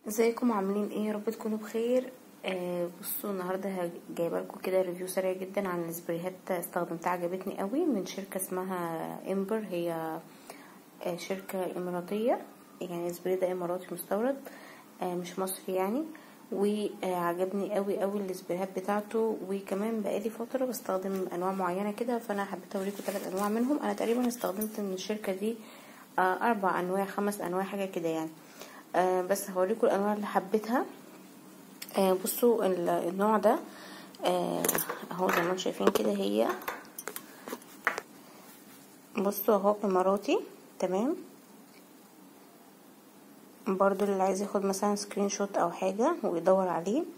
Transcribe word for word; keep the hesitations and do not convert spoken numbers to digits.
ازيكم عاملين ايه؟ يا رب تكونوا بخير. آه بصوا النهارده جايبه لكم كده ريفيو سريع جدا عن سبرايات استخدمتها عجبتني قوي من شركه اسمها امبر. هي آه شركه اماراتيه، يعني سبراي ده اماراتي مستورد، آه مش مصري يعني. وعجبني قوي قوي السبرايات بتاعته، وكمان بقالي فتره بستخدم انواع معينه كده، فانا حبيت اوريكم ثلاث انواع منهم. انا تقريبا استخدمت من الشركه دي آه اربع انواع خمس انواع حاجه كده يعني. آه بس هوريكم الانواع اللي حبيتها. آه بصوا النوع ده آه اهو زي ما انتم شايفين كده. هي بصوا اهو اماراتي تمام. برضو اللي عايز ياخد مثلا سكرين شوت او حاجه ويدور عليه